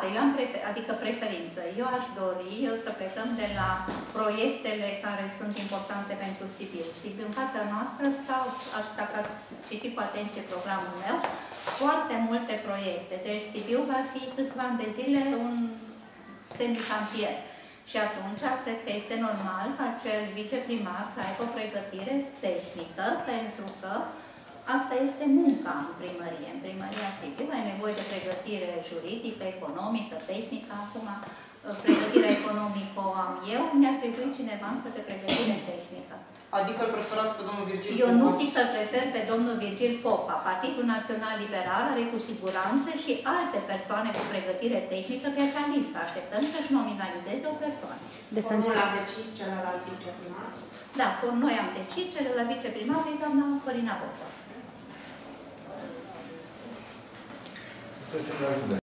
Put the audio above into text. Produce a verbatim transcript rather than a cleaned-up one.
poate, eu am prefer, adică preferință. Eu aș dori să plecăm de la proiectele care sunt importante pentru Sibiu. Sibiu, în fața noastră stau, dacă ați citit cu atenție programul meu, foarte multe proiecte. Deci Sibiu va fi câțiva ani de zile un semicantier. Și atunci, cred că este normal ca cel viceprimar să aibă o pregătire tehnică, pentru că asta este munca în primărie. În primăria Sibiu ai nevoie de pregătire juridică, economică, tehnică. Acum, pregătirea economică o am eu, mi-ar trebui cineva încă de pregătire tehnică. Adică îl preferați pe domnul Virgil Eu Popa? nu zic că îl prefer pe domnul Virgil Popa. Partidul Național Liberal are cu siguranță și alte persoane cu pregătire tehnică pe acea listă. Așteptăm să-și nominalizeze o persoană. De Formul a decis celălalt viceprimar? Da, noi am decis, celălalt viceprimar e doamna Corina Boca.